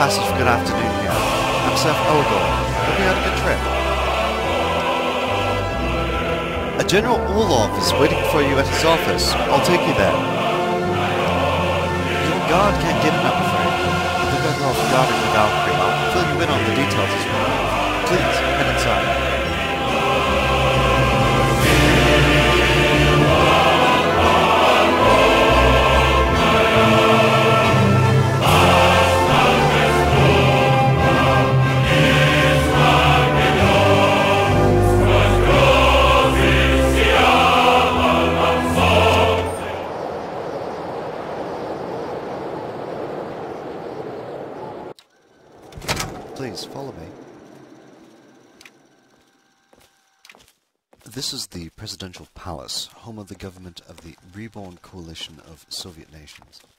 passage for good afternoon here. I'm Seth Elgor. Hope you had a good trip. A General Orlov is waiting for you at his office. I'll take you there. Your guard can't get in, I'm afraid. I'll be better off guarding the Valkyrie. I'll fill you in on the details as well. Please, head inside. Please, follow me. This is the Presidential Palace, home of the government of the reborn coalition of Soviet nations.